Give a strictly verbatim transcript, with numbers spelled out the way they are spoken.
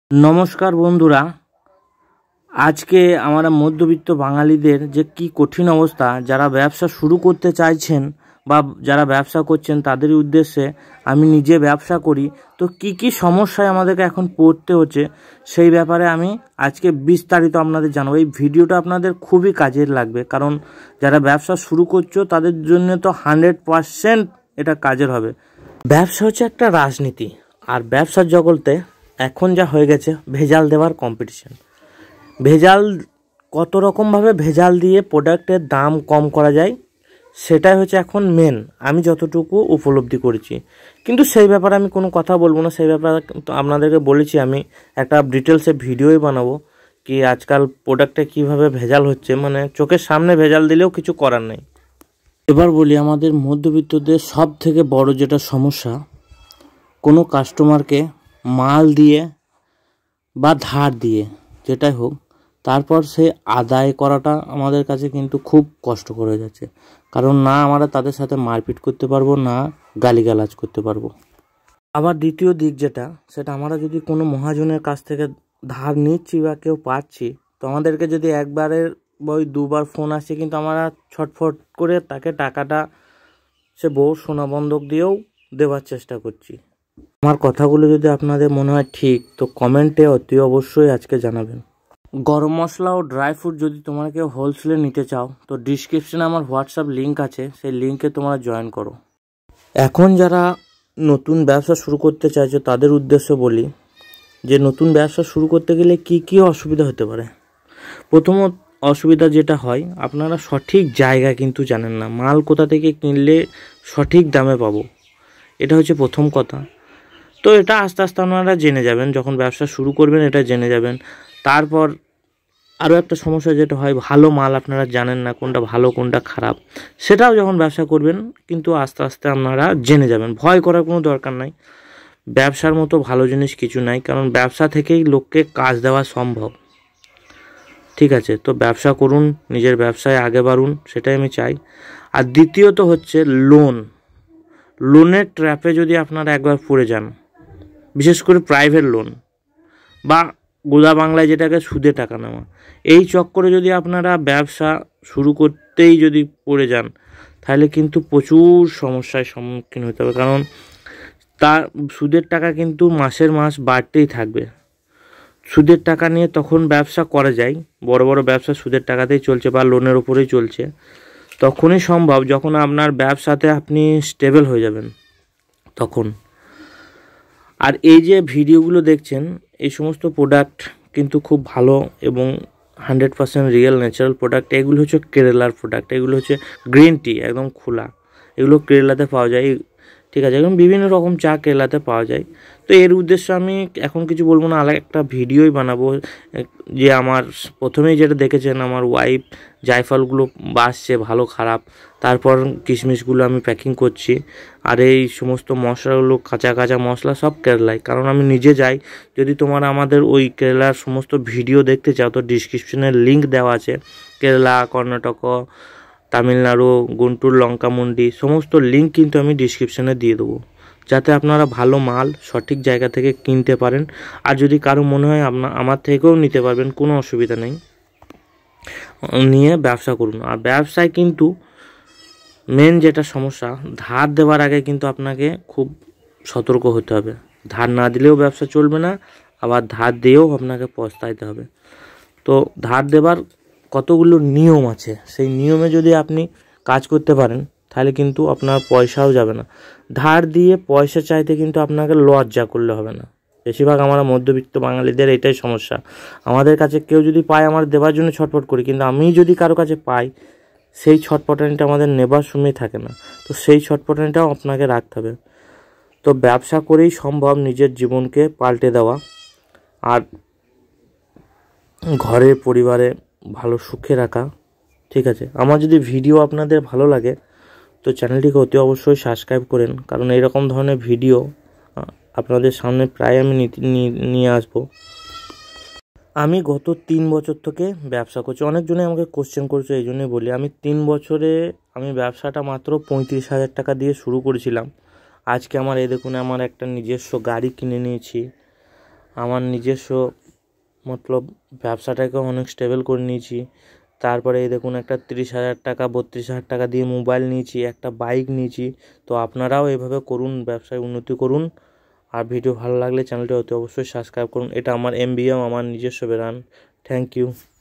नमस्कार बंधुरा आज के हमारा मध्यबित्त बांगालीदेर जे की कठिन अवस्था जारा व्यवसा शुरू करते चाइछेन बा जारा व्यवसा करछेन तादेर उद्देश्ये आमी निजे व्यवसा करी तो की की समस्याय आमादेरके एखन पड़ते होच्छे सेई ब्यापारे आमी आजके विस्तारित आपनादेर जानाबो। एई भिडियोटा आपनादेर खुबই काजेर लागबे कारण जारा व्यवसा शुरू करछो तादेर जन्य तो हांड्रेड पार्सेंट एटा काजेर होबे। व्यवसा होच्छे एकटा राजनीति और व्यवसार जगते এখন যা হয়ে গেছে ভেজাল দেওয়ার কম্পিটিশন। ভেজাল কত রকমভাবে ভেজাল দিয়ে প্রোডাক্টের দাম কম করা যায় সেটাই হচ্ছে এখন মেন আমি যতটুকু উপলব্ধি করেছি। কিন্তু সেই ব্যাপারে আমি কোনো কথা বলবো না, সেই ব্যাপারে আপনাদেরকে বলেছি আমি একটা ডিটেলসে ভিডিওই বানাবো কি আজকাল প্রোডাক্টে কিভাবে ভেজাল হচ্ছে, মানে চোখের সামনে ভেজাল দিলেও কিছু করার নেই। এবার বলি আমাদের মধ্যবিত্তদের সব থেকে বড় যেটা সমস্যা, কোনো কাস্টমারকে মাল দিয়ে বা ধার দিয়ে যেটাই হোক তারপর সে আদায় করাটা আমাদের কাছে কিন্তু খুব কষ্টকর হয়ে যাচ্ছে, কারণ না আমরা তাদের সাথে মারপিট করতে পারবো না গালিগালাজ করতে পারবো। আবার দ্বিতীয় দিক যেটা সেটা আমরা যদি কোনো মহাজনের কাছ থেকে ধার নিচ্ছি বা কেউ পাচ্ছি তো আমাদেরকে যদি একবারের ওই দুবার ফোন আসে কিন্তু আমরা ছটফট করে তাকে টাকাটা সে বহু সোনা বন্ধক দিয়েও দেওয়ার চেষ্টা করছি। আমার কথাগুলো যদি আপনাদের মনে হয় ঠিক তো কমেন্টে অতি অবশ্যই আজকে জানাবেন। গরম মশলা ও ড্রাই ফ্রুট যদি তোমরা কেউ হোলসেলে নিতে চাও তো ডিসক্রিপশনে আমার হোয়াটসঅ্যাপ লিঙ্ক আছে, সেই লিঙ্কে তোমরা জয়েন করো। এখন যারা নতুন ব্যবসা শুরু করতে চাইছো তাদের উদ্দেশ্যে বলি যে নতুন ব্যবসা শুরু করতে গেলে কি কি অসুবিধা হতে পারে। প্রথম অসুবিধা যেটা হয় আপনারা সঠিক জায়গা কিন্তু জানেন না, মাল কোথা থেকে কিনলে সঠিক দামে পাবো, এটা হচ্ছে প্রথম কথা। তো এটা আস্তে আস্তে আপনারা জেনে যাবেন, যখন ব্যবসা শুরু করবেন এটা জেনে যাবেন। তারপর আরও একটা সমস্যা যেটা হয় ভালো মাল আপনারা জানেন না কোনটা ভালো কোনটা খারাপ, সেটাও যখন ব্যবসা করবেন কিন্তু আস্তে আস্তে আপনারা জেনে যাবেন। ভয় করার কোনো দরকার নাই, ব্যবসার মতো ভালো জিনিস কিছু নাই, কারণ ব্যবসা থেকেই লোককে কাজ দেওয়া সম্ভব। ঠিক আছে, তো ব্যবসা করুন, নিজের ব্যবসায় আগে বাড়ুন, সেটাই আমি চাই। আর দ্বিতীয়ত হচ্ছে লোন। লোনের ট্র্যাপে যদি আপনারা একবার পড়ে যান, বিশেষ করে প্রাইভেট লোন বা গোদা বাংলায় যেটাকে সুদে টাকা নেওয়া, এই চক্করে যদি আপনারা ব্যবসা শুরু করতেই যদি পড়ে যান তাহলে কিন্তু প্রচুর সমস্যার সম্মুখীন হতে হবে, কারণ তার সুদের টাকা কিন্তু মাসের মাস বাড়তেই থাকবে। সুদের টাকা নিয়ে তখন ব্যবসা করা যায়, বড় বড় ব্যবসা সুদের টাকাতেই চলছে বা লোনের উপরেই চলছে, তখনই সম্ভব যখন আপনার ব্যবসাতে আপনি স্টেবল হয়ে যাবেন তখন। আর এই যে ভিডিওগুলো দেখছেন এই সমস্ত প্রোডাক্ট কিন্তু খুব ভালো এবং hundred percent real natural product. এগুলো হচ্ছে কেরালার প্রোডাক্ট, এগুলো হচ্ছে গ্রিন টি একদম খোলা, এগুলো কেরালাতে পাওয়া যায়। ঠিক আছে, এবং বিভিন্ন রকম চা কেরালাতে পাওয়া যায়। তো এর উদ্দেশ্যে আমি এখন কিছু বলবো না, আলাদা একটা ভিডিওই বানাবো যে আমার প্রথমেই যেটা দেখেছেন আমার ওয়াইফ জায়ফলগুলো বাসছে ভালো খারাপ, তারপর কিশমিশগুলো আমি প্যাকিং করছি, আর এই সমস্ত মশলাগুলো কাঁচা কাঁচা মশলা সব কেরালায়, কারণ আমি নিজে যাই। যদি তোমরা আমাদের ওই কেরালার সমস্ত ভিডিও দেখতে চাও তো ডিসক্রিপশনের লিঙ্ক দেওয়া আছে, কেরালা, কর্ণাটক, তামিলনাড়ু, গুন্টুর, লঙ্কামন্ডি সমস্ত লিঙ্ক কিন্তু আমি ডিসক্রিপশনে দিয়ে দেবো, যাতে আপনারা ভালো মাল সঠিক জায়গা থেকে কিনতে পারেন। আর যদি কারো মনে হয় আপনার আমার থেকেও নিতে পারবেন, কোনো অসুবিধা নেই, নিয়ে ব্যবসা করুন। আর ব্যবসায় কিন্তু মেন যেটা সমস্যা, ধার দেওয়ার আগে কিন্তু আপনাকে খুব সতর্ক হতে হবে। ধার না দিলেও ব্যবসা চলবে না, আবার ধার দিয়েও আপনাকে পস্তাইতে হবে। তো ধার দেবার কতগুলো নিয়ম আছে, সেই নিয়মে যদি আপনি কাজ করতে পারেন তাহলে কিন্তু আপনার পয়সাও যাবে না। ধার দিয়ে পয়সা চাইতে কিন্তু আপনাকে লজ্জা করলে হবে না। বেশিরভাগ আমরা মধ্যবিত্ত বাঙালিদের এটাই সমস্যা, আমাদের কাছে কেউ যদি পায় আমার দেওয়ার জন্য ছটফট করি, কিন্তু আমি যদি কারো কাছে পাই সেই ছটফটানিটা আমাদের নেবার সময় থাকে না। তো সেই ছটফটানিটাও আপনাকে রাখতে হবে। তো ব্যবসা করেই সম্ভব নিজের জীবনকে পাল্টে দেওয়া আর ঘরের পরিবারে ভালো সুখে রাখা। ঠিক আছে, আমার যদি ভিডিও আপনাদের ভালো লাগে তো চ্যানেলটিকে অতি অবশ্যই সাবস্ক্রাইব করেন, কারণ এইরকম ধরনের ভিডিও আপনাদের সামনে প্রায় আমি নিয়ে আসবো। আমি গত তিন বছর থেকে ব্যবসা করছি। অনেকজনে আমাকে কোশ্চেন করছে, এই জন্যই বলি আমি তিন বছরে আমি ব্যবসাটা মাত্র পঁয়ত্রিশ হাজার টাকা দিয়ে শুরু করেছিলাম। আজকে আমার এই দেখুন আমার একটা নিজস্ব গাড়ি কিনে নিয়েছি, আমার নিজস্ব মতলব ব্যবসাটাকে অনেক স্টেবল করে নিয়েছি। তারপরে এই দেখুন একটা তিরিশ হাজার টাকা বত্রিশ হাজার টাকা দিয়ে মোবাইল নিয়েছি, একটা বাইক নিয়েছি। তো আপনারাও এভাবে করুন, ব্যবসায় উন্নতি করুন। আর ভিডিও ভালো লাগলে চ্যানেলটি অতি অবশ্যই সাবস্ক্রাইব করুন। এটা আমার এমবিএম, আমার নিজস্ব ব্র্যান্ড। Thank you.